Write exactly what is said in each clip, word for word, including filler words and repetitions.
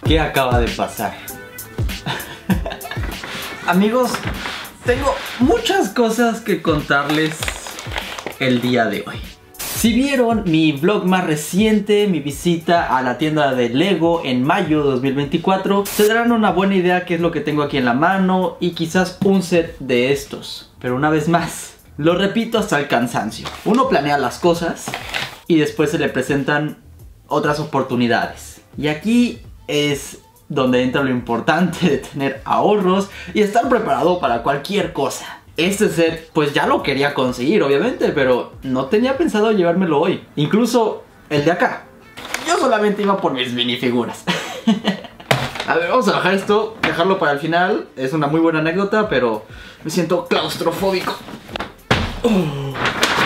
¿Qué acaba de pasar? Amigos, tengo muchas cosas que contarles el día de hoy. Si vieron mi vlog más reciente, mi visita a la tienda de Lego en mayo de dos mil veinticuatro, se darán una buena idea qué es lo que tengo aquí en la mano y quizás un set de estos. Pero una vez más, lo repito hasta el cansancio. Uno planea las cosas y después se le presentan otras oportunidades. Y aquí es donde entra lo importante de tener ahorros y estar preparado para cualquier cosa. Este set pues ya lo quería conseguir obviamente, pero no tenía pensado llevármelo hoy. Incluso el de acá. Yo solamente iba por mis minifiguras. A ver, vamos a bajar esto, dejarlo para el final. Es una muy buena anécdota, pero me siento claustrofóbico. Oh.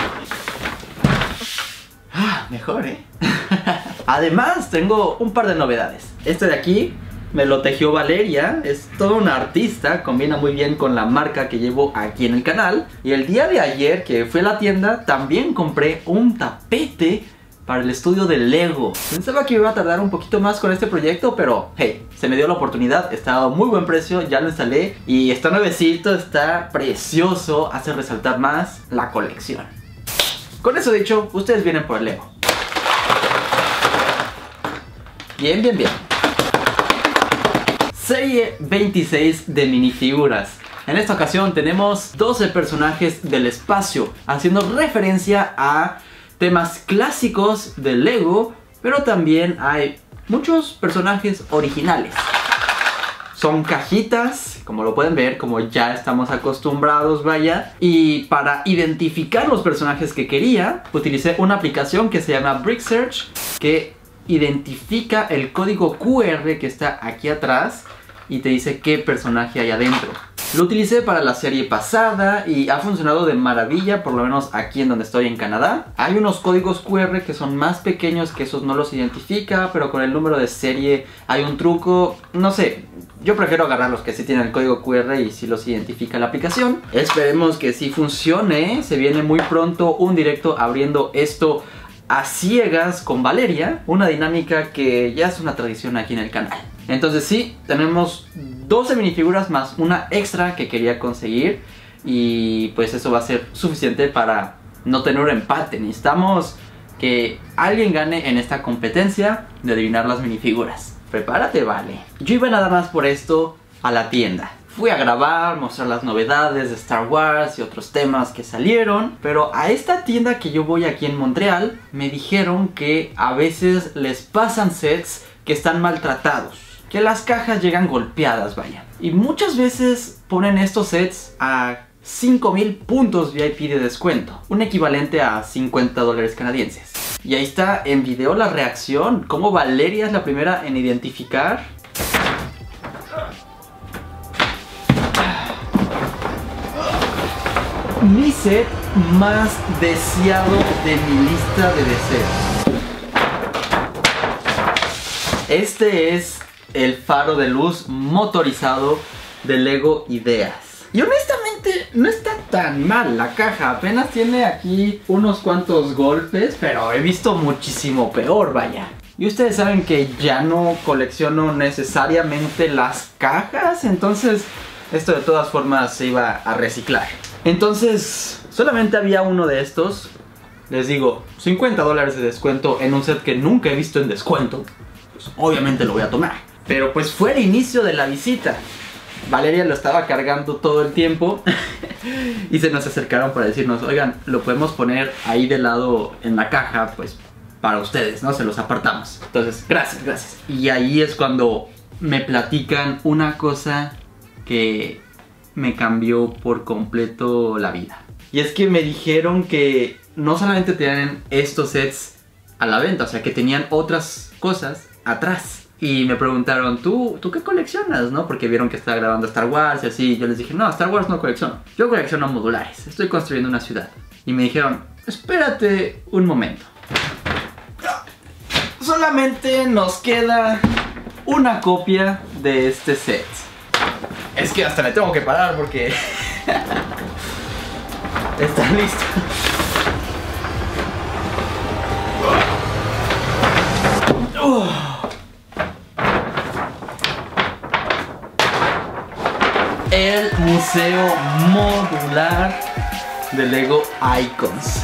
Ah, mejor, ¿eh? Además, tengo un par de novedades. Este de aquí me lo tejió Valeria, es toda una artista, combina muy bien con la marca que llevo aquí en el canal. Y el día de ayer que fui a la tienda, también compré un tapete para el estudio de Lego. Pensaba que iba a tardar un poquito más con este proyecto, pero hey, se me dio la oportunidad, estaba a muy buen precio, ya lo instalé y está nuevecito, está precioso, hace resaltar más la colección. Con eso dicho, ustedes vienen por el Lego. Bien, bien, bien. Serie veintiséis de minifiguras. En esta ocasión tenemos doce personajes del espacio, haciendo referencia a temas clásicos de Lego, pero también hay muchos personajes originales. Son cajitas, como lo pueden ver, como ya estamos acostumbrados, vaya. Y para identificar los personajes que quería, utilicé una aplicación que se llama Brick Search, que identifica el código Q R que está aquí atrás y te dice qué personaje hay adentro. Lo utilicé para la serie pasada y ha funcionado de maravilla, por lo menos aquí en donde estoy en Canadá. Hay unos códigos Q R que son más pequeños, que esos no los identifica, pero con el número de serie hay un truco. No sé, yo prefiero agarrar los que sí tienen el código Q R y sí los identifica la aplicación. Esperemos que sí funcione. Se viene muy pronto un directo abriendo esto a ciegas con Valeria, una dinámica que ya es una tradición aquí en el canal. Entonces sí, tenemos doce minifiguras más una extra que quería conseguir y pues eso va a ser suficiente para no tener un empate. Necesitamos que alguien gane en esta competencia de adivinar las minifiguras. Prepárate, Vale. Yo iba nada más por esto a la tienda. Fui a grabar, mostrar las novedades de Star Wars y otros temas que salieron. Pero a esta tienda que yo voy aquí en Montreal, me dijeron que a veces les pasan sets que están maltratados, que las cajas llegan golpeadas, vaya. Y muchas veces ponen estos sets a cinco mil puntos V I P de descuento, un equivalente a cincuenta dólares canadienses. Y ahí está en video la reacción, como Valeria es la primera en identificar. Mi set más deseado de mi lista de deseos. Este es el faro de luz motorizado de Lego Ideas. Y honestamente no está tan mal la caja. Apenas tiene aquí unos cuantos golpes, pero he visto muchísimo peor, vaya. Y ustedes saben que ya no colecciono necesariamente las cajas, entonces esto de todas formas se iba a reciclar. Entonces solamente había uno de estos. Les digo, cincuenta dólares de descuento en un set que nunca he visto en descuento. Pues obviamente lo voy a tomar. Pero pues fue el inicio de la visita. Valeria lo estaba cargando todo el tiempo y se nos acercaron para decirnos, oigan, lo podemos poner ahí de lado en la caja, pues para ustedes, ¿no? Se los apartamos. Entonces, gracias, gracias. Y ahí es cuando me platican una cosa que me cambió por completo la vida. Y es que me dijeron que no solamente tenían estos sets a la venta, o sea que tenían otras cosas atrás. Y me preguntaron, ¿tú, ¿tú qué coleccionas? ¿No? Porque vieron que estaba grabando Star Wars y así. Yo les dije, no, Star Wars no colecciono. Yo colecciono modulares, estoy construyendo una ciudad. Y me dijeron, espérate un momento. Solamente nos queda una copia de este set. Es que hasta me tengo que parar porque está listo. Uh. museo modular de Lego Icons.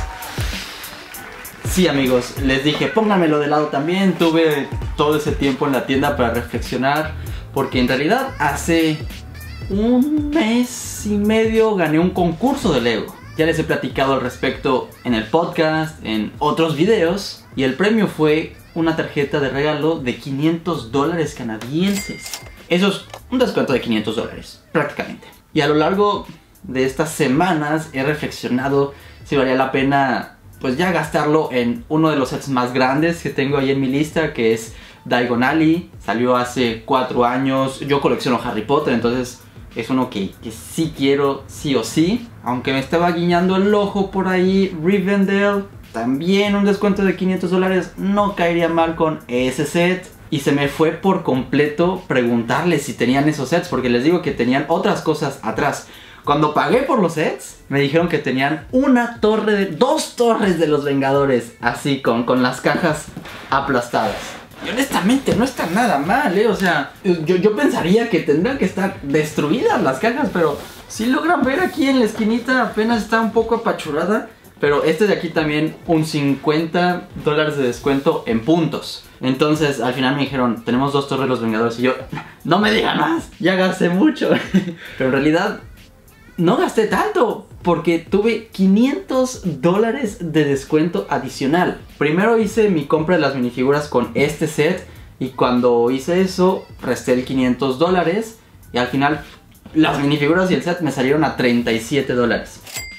Sí, amigos, les dije, pónganmelo de lado también. Tuve todo ese tiempo en la tienda para reflexionar, porque en realidad hace un mes y medio gané un concurso de Lego. Ya les he platicado al respecto en el podcast, en otros videos, y el premio fue una tarjeta de regalo de quinientos dólares canadienses. Eso es un descuento de quinientos dólares, prácticamente. Y a lo largo de estas semanas he reflexionado si valía la pena pues ya gastarlo en uno de los sets más grandes que tengo ahí en mi lista, que es Diagon Alley. Salió hace cuatro años. Yo colecciono Harry Potter, entonces es uno que, que sí quiero sí o sí. Aunque me estaba guiñando el ojo por ahí Rivendell, también un descuento de quinientos dólares, no caería mal con ese set. Y se me fue por completo preguntarles si tenían esos sets, porque les digo que tenían otras cosas atrás. Cuando pagué por los sets, me dijeron que tenían una torre, de, dos torres de los Vengadores, así con, con las cajas aplastadas. Y honestamente no está nada mal, ¿eh? O sea, yo, yo pensaría que tendrían que estar destruidas las cajas, pero si logran ver aquí en la esquinita apenas está un poco apachurrada. Pero este de aquí también un cincuenta dólares de descuento en puntos. Entonces al final me dijeron, tenemos dos torres de los Vengadores. Y yo, no me digan más, ya gasté mucho. Pero en realidad no gasté tanto, porque tuve quinientos dólares de descuento adicional. Primero hice mi compra de las minifiguras con este set, y cuando hice eso resté el quinientos dólares, y al final las minifiguras y el set me salieron a treinta y siete dólares.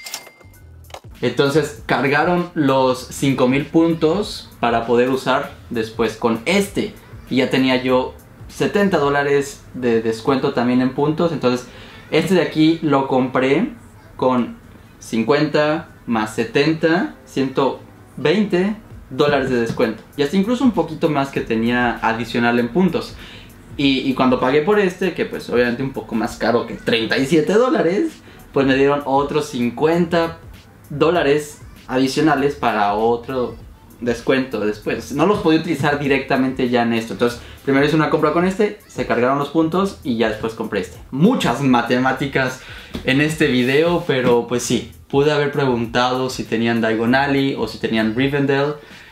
Entonces cargaron los cinco mil puntos para poder usar después con este, y ya tenía yo setenta dólares de descuento también en puntos. Entonces este de aquí lo compré con cincuenta más setenta, ciento veinte dólares de descuento. Y hasta incluso un poquito más que tenía adicional en puntos. Y, y cuando pagué por este, que pues obviamente un poco más caro que treinta y siete dólares, pues me dieron otros cincuenta dólares adicionales para otro descuento después. No los podía utilizar directamente ya en esto. Entonces primero hice una compra con este, se cargaron los puntos y ya después compré este. Muchas matemáticas en este video, pero pues sí, pude haber preguntado si tenían Diagon Alley o si tenían Rivendell.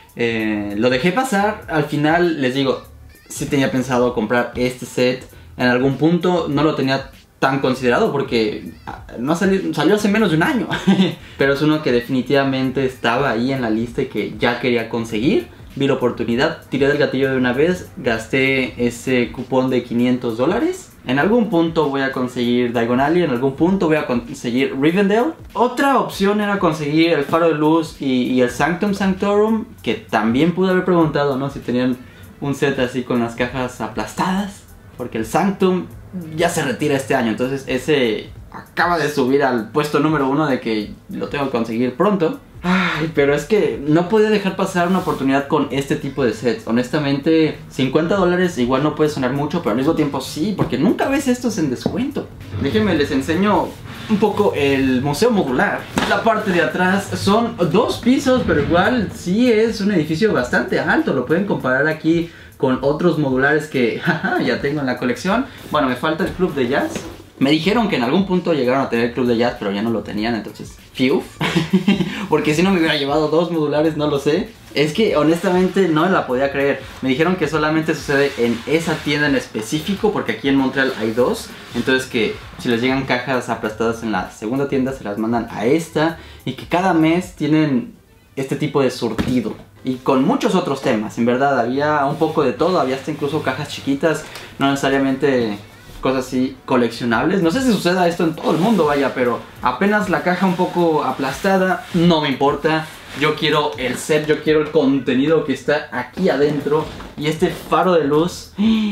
eh, Lo dejé pasar. Al final les digo, sí tenía pensado comprar este set en algún punto. No lo tenía tan considerado porque no salió, salió hace menos de un año. Pero es uno que definitivamente estaba ahí en la lista y que ya quería conseguir. Vi la oportunidad, tiré del gatillo de una vez, gasté ese cupón de quinientos dólares. En algún punto voy a conseguir Diagon Alley, en algún punto voy a conseguir Rivendell. Otra opción era conseguir el Faro de Luz y, y el Sanctum Sanctorum, que también pude haber preguntado, ¿no? Si tenían un set así con las cajas aplastadas, porque el Sanctum ya se retira este año, entonces ese acaba de subir al puesto número uno de que lo tengo que conseguir pronto. Ay, pero es que no podía dejar pasar una oportunidad con este tipo de sets. Honestamente, cincuenta dólares igual no puede sonar mucho, pero al mismo tiempo sí, porque nunca ves estos en descuento. Déjenme les enseño un poco el museo modular. La parte de atrás son dos pisos, pero igual sí es un edificio bastante alto. Lo pueden comparar aquí con otros modulares que jaja, ya tengo en la colección. Bueno, me falta el club de jazz. Me dijeron que en algún punto llegaron a tener el club de jazz, pero ya no lo tenían, entonces fiuf. Porque si no me hubiera llevado dos modulares, no lo sé. Es que honestamente no me la podía creer. Me dijeron que solamente sucede en esa tienda en específico, porque aquí en Montreal hay dos. Entonces que si les llegan cajas aplastadas en la segunda tienda, se las mandan a esta. Y que cada mes tienen este tipo de surtido. Y con muchos otros temas, en verdad, había un poco de todo. Había hasta incluso cajas chiquitas, no necesariamente cosas así coleccionables. No sé si suceda esto en todo el mundo, vaya, pero apenas la caja un poco aplastada, no me importa. Yo quiero el set, yo quiero el contenido que está aquí adentro. Y este faro de luz,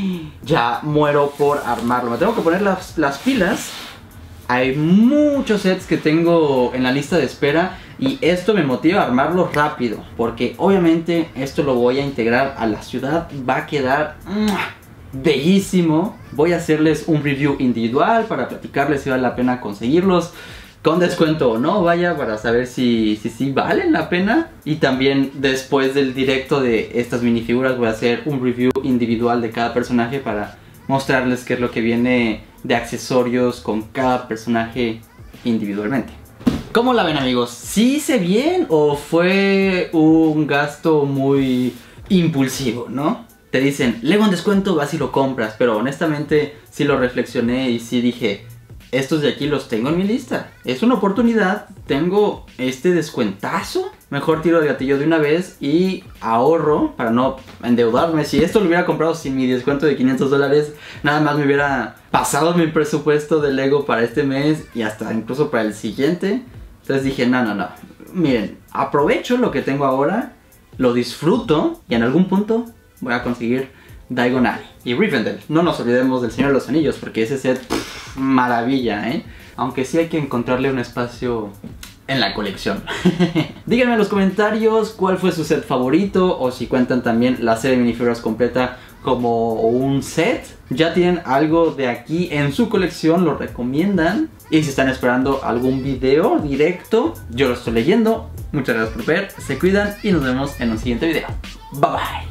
ya muero por armarlo. Me tengo que poner las, las pilas. Hay muchos sets que tengo en la lista de espera y esto me motiva a armarlo rápido, porque obviamente esto lo voy a integrar a la ciudad. Va a quedar bellísimo. Voy a hacerles un review individual para platicarles si vale la pena conseguirlos con descuento o no, vaya, para saber si, si, si valen la pena. Y también después del directo de estas minifiguras voy a hacer un review individual de cada personaje para mostrarles qué es lo que viene de accesorios con cada personaje individualmente. ¿Cómo la ven, amigos? ¿Sí hice bien o fue un gasto muy impulsivo, no? Te dicen, Lego en descuento, vas y lo compras, pero honestamente sí lo reflexioné y sí dije, estos de aquí los tengo en mi lista. Es una oportunidad, tengo este descuentazo. Mejor tiro el gatillo de una vez y ahorro para no endeudarme. Si esto lo hubiera comprado sin mi descuento de quinientos dólares, nada más me hubiera pasado mi presupuesto de Lego para este mes y hasta incluso para el siguiente. Entonces dije, no, no, no. Miren, aprovecho lo que tengo ahora, lo disfruto y en algún punto voy a conseguir Diagon Alley y Rivendell. No nos olvidemos del Señor de los Anillos porque ese set, pff, maravilla, ¿eh? Aunque sí hay que encontrarle un espacio en la colección. Díganme en los comentarios cuál fue su set favorito o si cuentan también la serie de minifiguras completa como un set. Ya tienen algo de aquí en su colección, lo recomiendan. Y si están esperando algún video directo, yo lo estoy leyendo. Muchas gracias por ver, se cuidan y nos vemos en un siguiente video. Bye bye.